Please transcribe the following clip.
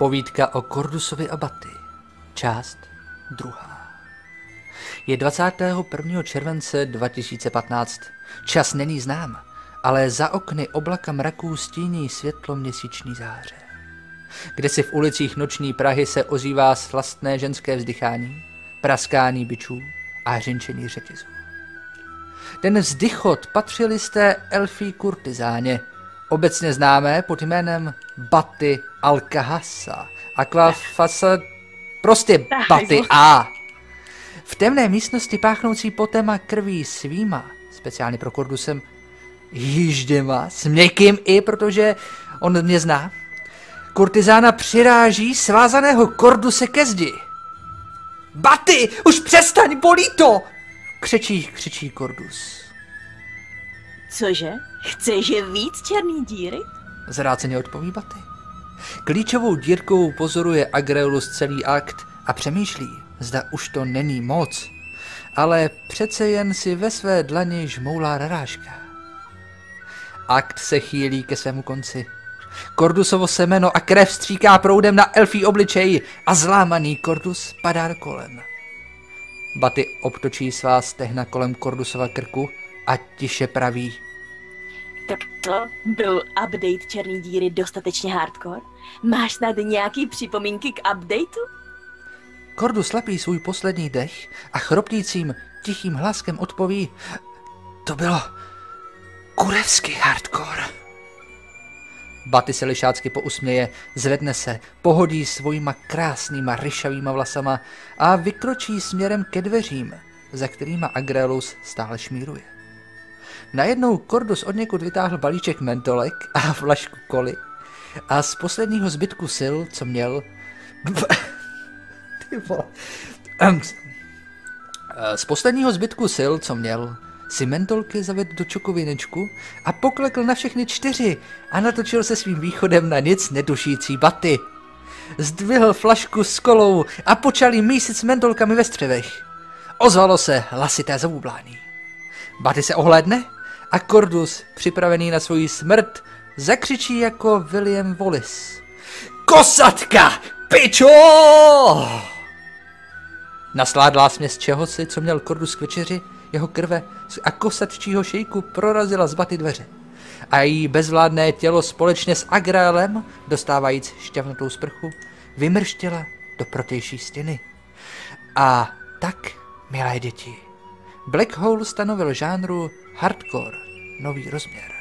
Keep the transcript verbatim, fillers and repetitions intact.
Povídka o Kordusovi a Baty. Část druhá. Je dvacátého prvního července dva tisíce patnáct. Čas není znám, ale za okny oblaka mraků stíní světlo měsíční záře. Kde si v ulicích noční Prahy se ozývá slastné ženské vzdychání, praskání bičů a hřinčení řetězů. Ten vzdychot patřil jisté elfí kurtizáně, obecně známé pod jménem Baty Alkahasa, Aquafasa, prostě Baty A. V temné místnosti páchnoucí potem a krví svýma, speciálně pro Kordusem, jížděma, s měkkým i, protože on mě zná, kurtizána přiráží svázaného Korduse ke zdi. Baty, už přestaň, bolí to! Křečí, křičí Kordus. Cože? Chceš je víc černý díry? Zráceně odpoví Baty. Klíčovou dírkou pozoruje Agreolus celý akt a přemýšlí, zda už to není moc, ale přece jen si ve své dlani žmoulá rarážka. Akt se chýlí ke svému konci. Kordusovo semeno a krev stříká proudem na elfí obličej a zlámaný Kordus padá do kolen. Baty obtočí svá stehna kolem Kordusova krku a tiše praví. Tak to byl update černý díry dostatečně hardcore? Máš snad nějaký připomínky k updateu? Kordus lapí svůj poslední dech a chroptícím, tichým hlaskem odpoví. To bylo kurevsky hardcore. Baty se lišácky pousměje, zvedne se, pohodí svojima krásnýma ryšavýma vlasama a vykročí směrem ke dveřím, za kterýma Agreolus stále šmíruje. Najednou Kordus odněkud vytáhl balíček mentolek a flašku koly a z posledního zbytku sil, co měl... Ty vole. Z posledního zbytku sil, co měl, si mentolky zavedl do čokovinečku a poklekl na všechny čtyři a natočil se svým východem na nic netušící Baty. Zdvihl flašku s kolou a počal jí mísit s mentolkami ve střevech. Ozvalo se hlasité zabublání. Baty se ohlédne a Kordus, připravený na svoji smrt, zakřičí jako William Wallace. Kosatka, pičo! Nasládlá směs čehosi, co měl Kordus k večeři, jeho krve a kosatčího šejku prorazila z Baty dveře. A její bezvládné tělo společně s Agreelem, dostávajíc šťavnatou sprchu, vymrštěla do protější stěny. A tak, milé děti, Black Hole stanovil žánru hardcore nový rozměr.